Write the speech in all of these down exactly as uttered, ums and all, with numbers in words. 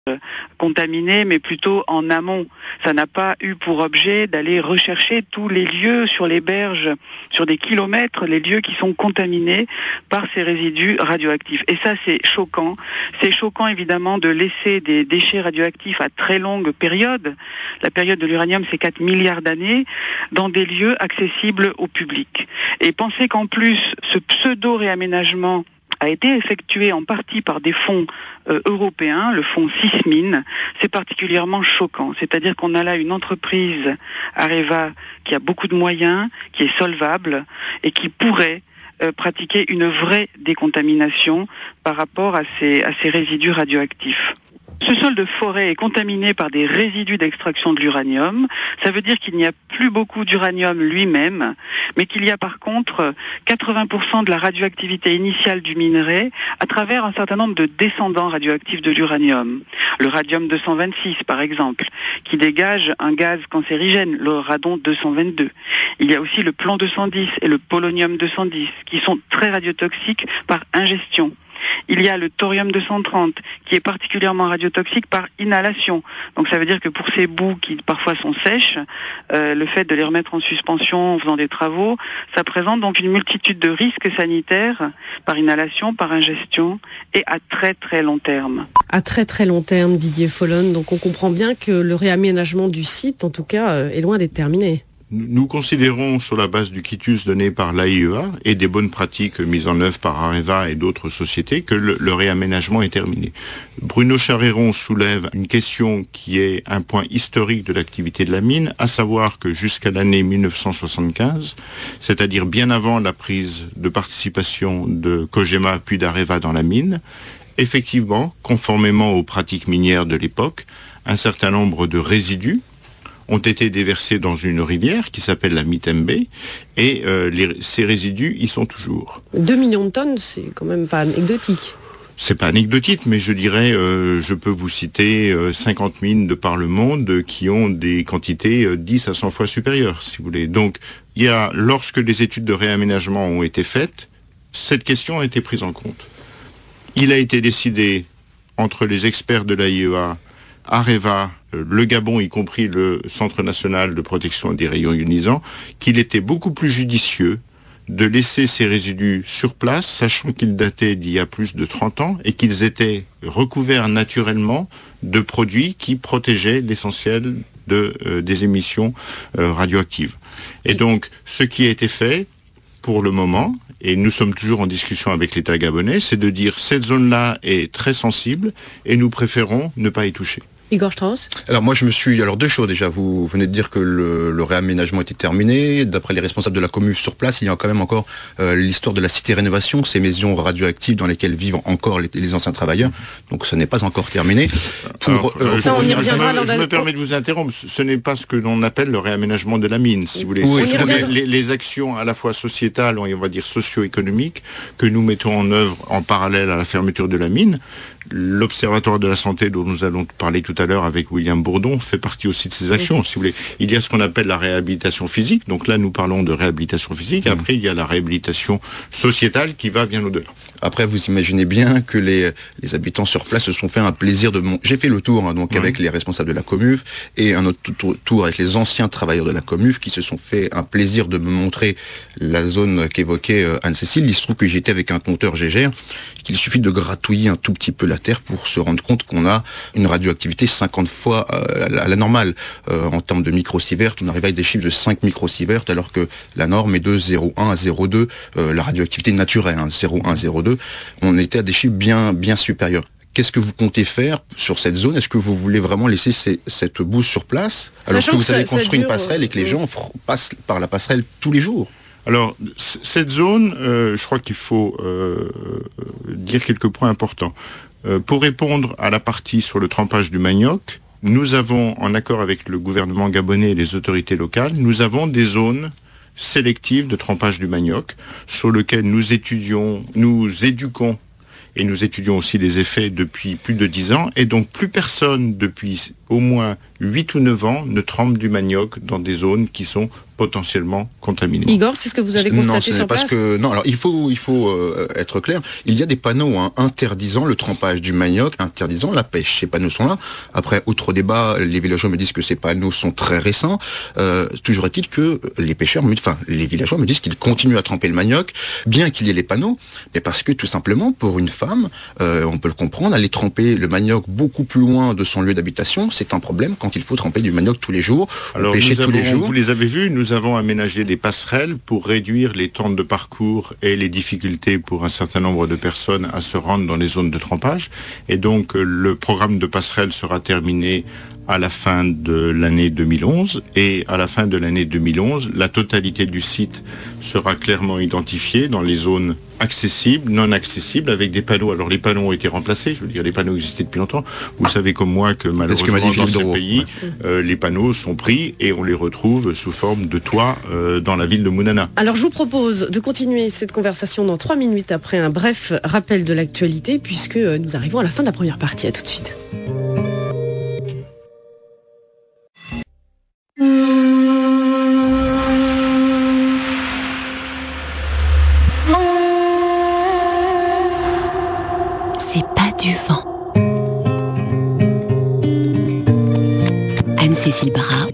contaminés, mais plutôt en amont. Ça n'a pas eu pour objet d'aller rechercher tous les lieux sur les berges, sur des kilomètres, les lieux qui sont contaminés par ces résidus radioactifs. Et ça, c'est choquant. C'est choquant, évidemment, de laisser des déchets radioactifs à très longue période. La période de l'uranium, c'est quatre milliards d'années, dans des lieux accessibles au public. Et penser qu'en plus, ce pseudo-réaménagement a été effectué en partie par des fonds euh, européens, le fonds Sismine, c'est particulièrement choquant. C'est-à-dire qu'on a là une entreprise, Areva, qui a beaucoup de moyens, qui est solvable et qui pourrait euh, pratiquer une vraie décontamination par rapport à ces, à ces résidus radioactifs. Ce sol de forêt est contaminé par des résidus d'extraction de l'uranium. Ça veut dire qu'il n'y a plus beaucoup d'uranium lui-même, mais qu'il y a par contre quatre-vingts pour cent de la radioactivité initiale du minerai à travers un certain nombre de descendants radioactifs de l'uranium. Le radium deux cent vingt-six, par exemple, qui dégage un gaz cancérigène, le radon deux cent vingt-deux. Il y a aussi le plomb deux cent dix et le polonium deux cent dix, qui sont très radiotoxiques par ingestion. Il y a le thorium deux cent trente qui est particulièrement radiotoxique par inhalation. Donc ça veut dire que pour ces boues qui parfois sont sèches, euh, le fait de les remettre en suspension en faisant des travaux, ça présente donc une multitude de risques sanitaires par inhalation, par ingestion et à très très long terme. À très très long terme, Didier Follon. Donc on comprend bien que le réaménagement du site, en tout cas, est loin d'être terminé. Nous considérons, sur la base du quitus donné par l'A I E A et des bonnes pratiques mises en œuvre par Areva et d'autres sociétés, que le, le réaménagement est terminé. Bruno Charéron soulève une question qui est un point historique de l'activité de la mine, à savoir que jusqu'à l'année mille neuf cent soixante-quinze, c'est-à-dire bien avant la prise de participation de Cogema puis d'Areva dans la mine, effectivement, conformément aux pratiques minières de l'époque, un certain nombre de résidus ont été déversés dans une rivière qui s'appelle la Mitembe et euh, les, ces résidus y sont toujours. deux millions de tonnes, c'est quand même pas anecdotique. C'est pas anecdotique, mais je dirais, euh, je peux vous citer euh, cinquante mines de par le monde euh, qui ont des quantités euh, dix à cent fois supérieures, si vous voulez. Donc, il y a, lorsque les études de réaménagement ont été faites, cette question a été prise en compte. Il a été décidé entre les experts de l'A I E A, Areva, le Gabon, y compris le Centre national de protection des rayons ionisants, qu'il était beaucoup plus judicieux de laisser ces résidus sur place, sachant qu'ils dataient d'il y a plus de trente ans et qu'ils étaient recouverts naturellement de produits qui protégeaient l'essentiel de, euh, des émissions euh, radioactives. Et donc, ce qui a été fait, pour le moment, et nous sommes toujours en discussion avec l'État gabonais, c'est de dire cette zone-là est très sensible et nous préférons ne pas y toucher. Igor Strauss. Alors moi je me suis... Alors deux choses déjà, vous venez de dire que le, le réaménagement était terminé, d'après les responsables de la commune sur place, il y a quand même encore euh, l'histoire de la cité rénovation, ces maisons radioactives dans lesquelles vivent encore les, les anciens travailleurs, donc ce n'est pas encore terminé. Pour, Alors, euh, ça, on y je, reviendra me, dans je un... me permets de vous interrompre, ce n'est pas ce que l'on appelle le réaménagement de la mine, si vous voulez. Oui, Ce sont revient... les, les actions à la fois sociétales et on va dire socio-économiques que nous mettons en œuvre en parallèle à la fermeture de la mine. L'Observatoire de la santé dont nous allons parler tout à l'heure avec William Bourdon fait partie aussi de ces actions, si vous voulez. Il y a ce qu'on appelle la réhabilitation physique, donc là nous parlons de réhabilitation physique, et après il y a la réhabilitation sociétale qui va bien au-delà. Après vous imaginez bien que les, les habitants sur place se sont fait un plaisir de... Mon... J'ai fait le tour hein, donc oui. avec les responsables de la Comuf et un autre tour avec les anciens travailleurs de la Comuf qui se sont fait un plaisir de me montrer la zone qu'évoquait euh, Anne-Cécile. Il se trouve que j'étais avec un compteur G G R, qu'il suffit de gratouiller un tout petit peu la Terre pour se rendre compte qu'on a une radioactivité cinquante fois euh, à la normale. Euh, en termes de microsieverts, on arrive avec des chiffres de cinq microsieverts alors que la norme est de zéro virgule un à zéro virgule deux, euh, la radioactivité naturelle, hein, zéro virgule un à zéro virgule deux. On était à des chiffres bien, bien supérieurs. Qu'est-ce que vous comptez faire sur cette zone? Est-ce que vous voulez vraiment laisser ces, cette bouse sur place alors Sachant que vous que avez ça, construit ça dure, une passerelle et que les euh... gens passent par la passerelle tous les jours? Alors, c- cette zone, euh, je crois qu'il faut euh, dire quelques points importants. Euh, pour répondre à la partie sur le trempage du manioc, nous avons, en accord avec le gouvernement gabonais et les autorités locales, nous avons des zones sélectives de trempage du manioc sur lesquelles nous étudions, nous éduquons et nous étudions aussi les effets depuis plus de dix ans. Et donc, plus personne, depuis au moins huit ou neuf ans, ne trempent du manioc dans des zones qui sont potentiellement contaminées. Igor, c'est ce que vous avez constaté non, ce sur parce place que, Non, alors il faut, il faut euh, être clair. Il y a des panneaux hein, interdisant le trempage du manioc, interdisant la pêche. Ces panneaux sont là. Après, outre débat, les villageois me disent que ces panneaux sont très récents. Euh, toujours est-il que les pêcheurs, enfin les villageois me disent qu'ils continuent à tremper le manioc, bien qu'il y ait les panneaux, mais parce que tout simplement, pour une femme, euh, on peut le comprendre, aller tremper le manioc beaucoup plus loin de son lieu d'habitation, c'est un problème quand il faut tremper du manioc tous les jours, Alors, pêcher nous tous avons, les jours. Vous les avez vus, nous avons aménagé des passerelles pour réduire les temps de parcours et les difficultés pour un certain nombre de personnes à se rendre dans les zones de trempage. Et donc, le programme de passerelle sera terminé à la fin de l'année deux mille onze, et à la fin de l'année deux mille onze, la totalité du site sera clairement identifiée dans les zones accessibles, non accessibles, avec des panneaux. Alors les panneaux ont été remplacés, je veux dire, les panneaux existaient depuis longtemps. Vous savez comme moi que malheureusement que dans ce pays, ouais. euh, les panneaux sont pris et on les retrouve sous forme de toit euh, dans la ville de Mounana. Alors je vous propose de continuer cette conversation dans trois minutes après un bref rappel de l'actualité, puisque nous arrivons à la fin de la première partie. À tout de suite. Cécile Barra.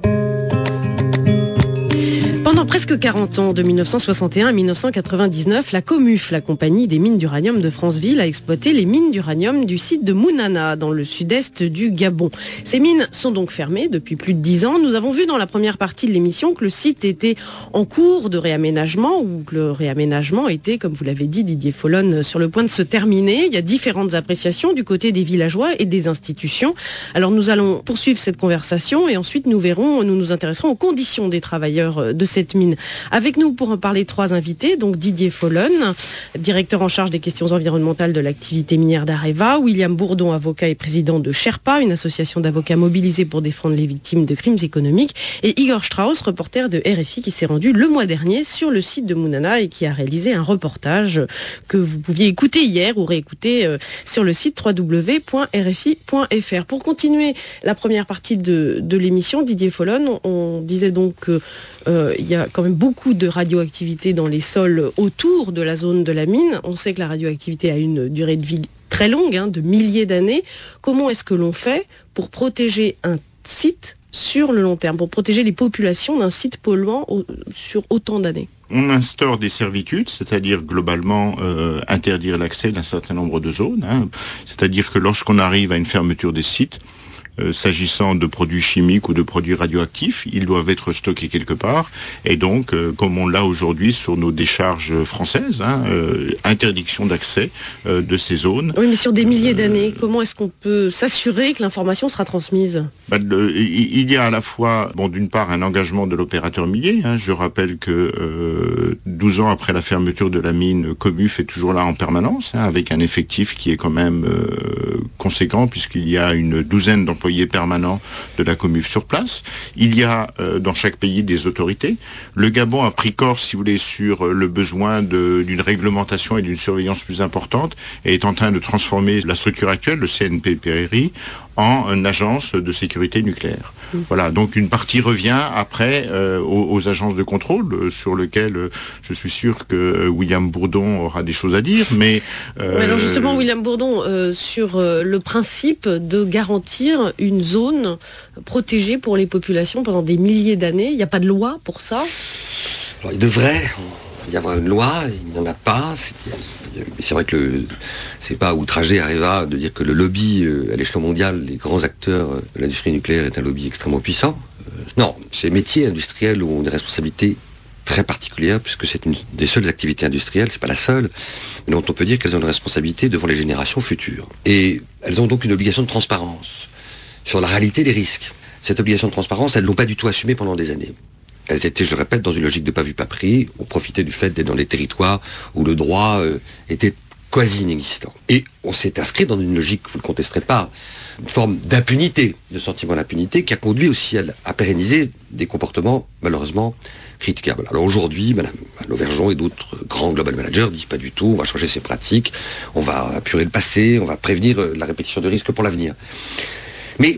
Pendant presque quarante ans, de mille neuf cent soixante et un à mille neuf cent quatre-vingt-dix-neuf, la COMUF, la compagnie des mines d'uranium de Franceville, a exploité les mines d'uranium du site de Mounana, dans le sud-est du Gabon. Ces mines sont donc fermées depuis plus de dix ans. Nous avons vu dans la première partie de l'émission que le site était en cours de réaménagement, ou que le réaménagement était, comme vous l'avez dit Didier Follon, sur le point de se terminer. Il y a différentes appréciations du côté des villageois et des institutions. Alors nous allons poursuivre cette conversation et ensuite nous verrons, nous nous intéresserons aux conditions des travailleurs de cette mine. Avec nous pour en parler, trois invités, donc Didier Follon, directeur en charge des questions environnementales de l'activité minière d'Areva, William Bourdon, avocat et président de Sherpa, une association d'avocats mobilisés pour défendre les victimes de crimes économiques, et Igor Strauss, reporter de R F I qui s'est rendu le mois dernier sur le site de Mounana et qui a réalisé un reportage que vous pouviez écouter hier ou réécouter sur le site w w w point r f i point f r. Pour continuer la première partie de, de l'émission, Didier Follon, on, on disait donc que euh, il y a quand même beaucoup de radioactivité dans les sols autour de la zone de la mine. On sait que la radioactivité a une durée de vie très longue, hein, de milliers d'années. Comment est-ce que l'on fait pour protéger un site sur le long terme, pour protéger les populations d'un site polluant au, sur autant d'années ? On instaure des servitudes, c'est-à-dire globalement euh, interdire l'accès d'un certain nombre de zones. Hein. C'est-à-dire que lorsqu'on arrive à une fermeture des sites, Euh, s'agissant de produits chimiques ou de produits radioactifs, ils doivent être stockés quelque part. Et donc, euh, comme on l'a aujourd'hui sur nos décharges françaises, hein, euh, interdiction d'accès euh, de ces zones. Oui, mais sur des milliers euh, d'années, comment est-ce qu'on peut s'assurer que l'information sera transmise ? bah, le, Il y a à la fois, bon, d'une part, un engagement de l'opérateur minier. Hein. Je rappelle que euh, douze ans après la fermeture de la mine, COMUF est toujours là en permanence, hein, avec un effectif qui est quand même euh, conséquent, puisqu'il y a une douzaine d'employés permanents de la COMUF sur place. Il y a euh, dans chaque pays des autorités. Le Gabon a pris corps, si vous voulez, sur euh, le besoin de, d'une réglementation et d'une surveillance plus importante et est en train de transformer la structure actuelle, le C N P P R I, en une agence de sécurité nucléaire. Mmh. Voilà, donc une partie revient après euh, aux, aux agences de contrôle, euh, sur lesquelles euh, je suis sûr que euh, William Bourdon aura des choses à dire, mais... Euh, mais alors justement, William Bourdon, euh, sur euh, le principe de garantir une zone protégée pour les populations pendant des milliers d'années, il n'y a pas de loi pour ça ? Alors, il devrait y avoir une loi, il n'y en a pas. C'est, c'est vrai que le, c'est pas outrager Areva de dire que le lobby euh, à l'échelon mondial, les grands acteurs de l'industrie nucléaire est un lobby extrêmement puissant. Euh, non, c'est métiers industriels où on a des responsabilités très particulières, puisque c'est une des seules activités industrielles, c'est pas la seule, mais dont on peut dire qu'elles ont une responsabilité devant les générations futures. Et elles ont donc une obligation de transparence sur la réalité des risques. Cette obligation de transparence, elles l'ont pas du tout assumée pendant des années. Elles étaient, je répète, dans une logique de pas vu, pas pris. On profitait du fait d'être dans des territoires où le droit euh, était quasi inexistant. Et on s'est inscrit dans une logique, vous ne le contesterez pas, une forme d'impunité, de sentiment d'impunité, qui a conduit aussi à, à pérenniser des comportements, malheureusement, critiquables. Alors aujourd'hui, Mme Lauvergeon et d'autres grands global managers disent pas du tout, on va changer ces pratiques, on va apurer le passé, on va prévenir la répétition de risques pour l'avenir. Mais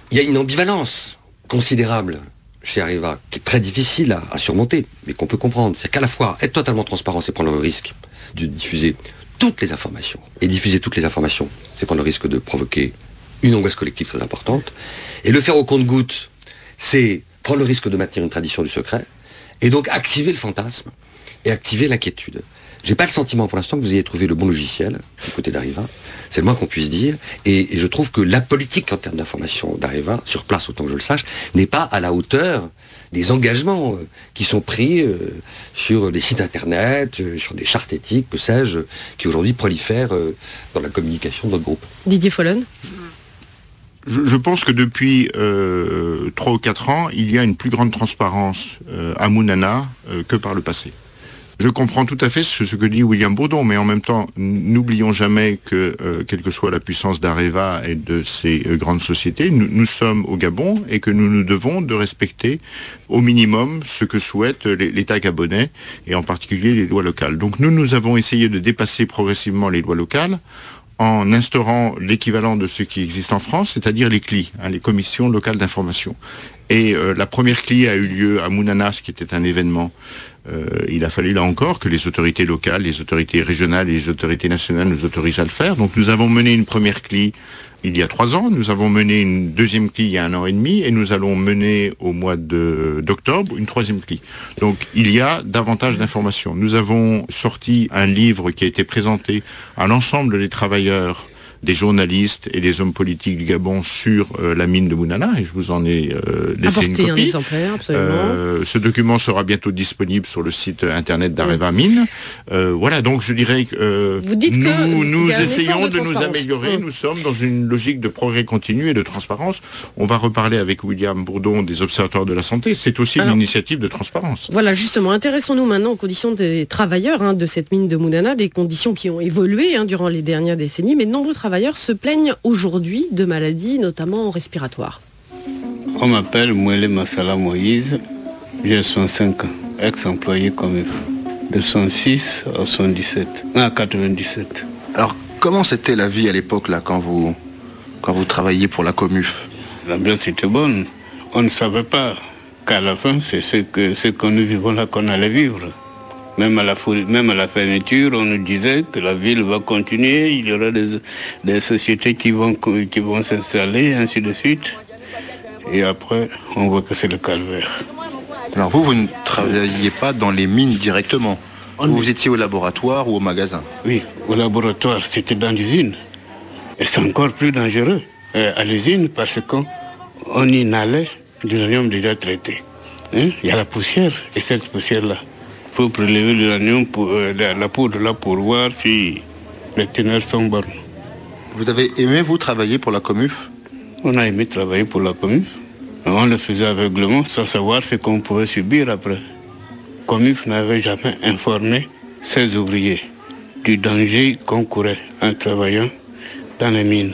il y a une ambivalence considérable chez Areva, qui est très difficile à, à surmonter, mais qu'on peut comprendre. C'est qu'à la fois être totalement transparent, c'est prendre le risque de diffuser toutes les informations. Et diffuser toutes les informations, c'est prendre le risque de provoquer une angoisse collective très importante. Et le faire au compte-gouttes, c'est prendre le risque de maintenir une tradition du secret, et donc activer le fantasme, et activer l'inquiétude. J'ai pas le sentiment pour l'instant que vous ayez trouvé le bon logiciel du côté d'Areva. C'est le moins qu'on puisse dire. Et, et je trouve que la politique en termes d'information d'Areva, sur place autant que je le sache, n'est pas à la hauteur des engagements euh, qui sont pris euh, sur des sites internet, euh, sur des chartes éthiques, que sais-je, qui aujourd'hui prolifèrent euh, dans la communication de votre groupe. Didier Follon. Je, je pense que depuis euh, trois ou quatre ans, il y a une plus grande transparence euh, à Mounana euh, que par le passé. Je comprends tout à fait ce, ce que dit William Bourdon, mais en même temps, n'oublions jamais que, euh, quelle que soit la puissance d'Areva et de ces euh, grandes sociétés, nous, nous sommes au Gabon et que nous nous devons de respecter au minimum ce que souhaite l'État gabonais et en particulier les lois locales. Donc nous, nous avons essayé de dépasser progressivement les lois locales en instaurant l'équivalent de ce qui existe en France, c'est-à-dire les C L I, hein, les commissions locales d'information. Et euh, la première C L I a eu lieu à Mounana, ce qui était un événement. Euh, il a fallu là encore que les autorités locales, les autorités régionales et les autorités nationales nous autorisent à le faire. Donc nous avons mené une première C L I il y a trois ans, nous avons mené une deuxième C L I il y a un an et demi, et nous allons mener au mois de, d'octobre une troisième C L I. Donc il y a davantage d'informations. Nous avons sorti un livre qui a été présenté à l'ensemble des travailleurs, des journalistes et des hommes politiques du Gabon sur euh, la mine de Mounana, et je vous en ai euh, laissé Apporter une copie. un exemplaire, absolument. Euh, ce document sera bientôt disponible sur le site internet d'Areva Mine. Euh, voilà, donc je dirais que euh, Vous dites nous, que nous y a un essayons effort de de, nous améliorer. Mmh. Nous sommes dans une logique de progrès continu et de transparence. On va reparler avec William Bourdon des observateurs de la santé. C'est aussi Alors, une initiative de transparence. Voilà, justement, intéressons-nous maintenant aux conditions des travailleurs hein, de cette mine de Mounana, des conditions qui ont évolué hein, durant les dernières décennies, mais de nombreux travailleurs se plaignent aujourd'hui de maladies, notamment respiratoires. On m'appelle Mouélé Massala Moïse, j'ai soixante-cinq ans, ex-employé comme de soixante-six à soixante-dix-sept, à quatre-vingt-dix-sept. Alors, comment c'était la vie à l'époque, là, quand vous, quand vous travailliez pour la Comuf? L'ambiance était bonne. On ne savait pas qu'à la fin, c'est ce que, ce que nous vivons là qu'on allait vivre. Même à, la, même à la fermeture, on nous disait que la ville va continuer, il y aura des, des sociétés qui vont, qui vont s'installer, ainsi de suite. Et après, on voit que c'est le calvaire. Alors vous, vous ne travailliez pas dans les mines directement. On vous, vous étiez au laboratoire ou au magasin? Oui, au laboratoire, c'était dans l'usine. Et c'est encore plus dangereux euh, à l'usine parce qu'on inhalait de l'uranium déjà traité. Hein? Il y a la poussière, et cette poussière-là, il faut prélever l'uranium, pour, euh, la, la poudre là pour voir si les teneurs sont bonnes. Vous avez aimé, vous, travailler pour la Comuf? On a aimé travailler pour la Comuf. On le faisait aveuglement sans savoir ce qu'on pouvait subir après. Comuf n'avait jamais informé ses ouvriers du danger qu'on courait en travaillant dans les mines.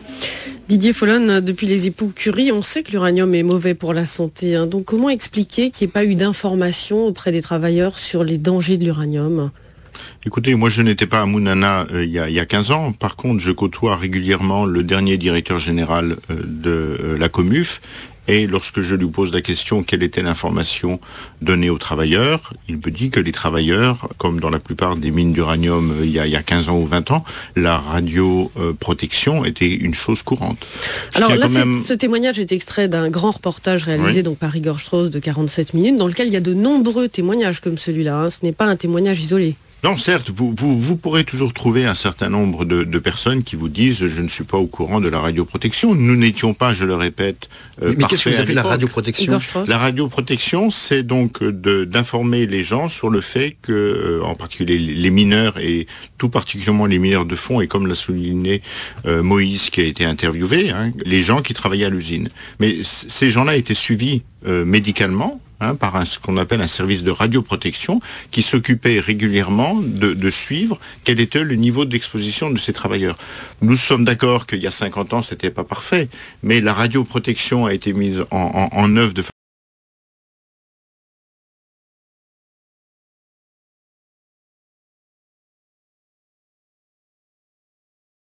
Didier Follon, depuis les époux Curie, on sait que l'uranium est mauvais pour la santé. Hein. Donc comment expliquer qu'il n'y ait pas eu d'information auprès des travailleurs sur les dangers de l'uranium ? Écoutez, moi je n'étais pas à Mounana euh, il, y a, il y a quinze ans. Par contre, je côtoie régulièrement le dernier directeur général euh, de euh, la Comuf. Et lorsque je lui pose la question quelle était l'information donnée aux travailleurs, il me dit que les travailleurs, comme dans la plupart des mines d'uranium euh, il, y a, il y a quinze ans ou vingt ans, la radioprotection euh, était une chose courante. Je Alors là, même... ce témoignage est extrait d'un grand reportage réalisé oui. donc par Igor Strauss de quarante-sept minutes, dans lequel il y a de nombreux témoignages comme celui-là. Hein. Ce n'est pas un témoignage isolé. Non, certes, vous, vous, vous pourrez toujours trouver un certain nombre de, de personnes qui vous disent « je ne suis pas au courant de la radioprotection ». Nous n'étions pas, je le répète, euh, Mais, mais qu'est-ce que vous appelez la radioprotection? La radioprotection, c'est donc de, d'informer les gens sur le fait que, euh, en particulier les mineurs, et tout particulièrement les mineurs de fond, et comme l'a souligné euh, Moïse qui a été interviewé, hein, les gens qui travaillaient à l'usine. Mais c- ces gens-là étaient suivis euh, médicalement, Hein, par un, ce qu'on appelle un service de radioprotection qui s'occupait régulièrement de, de suivre quel était le niveau d'exposition de ces travailleurs. Nous sommes d'accord qu'il y a cinquante ans, c'était pas parfait, mais la radioprotection a été mise en, en, en œuvre de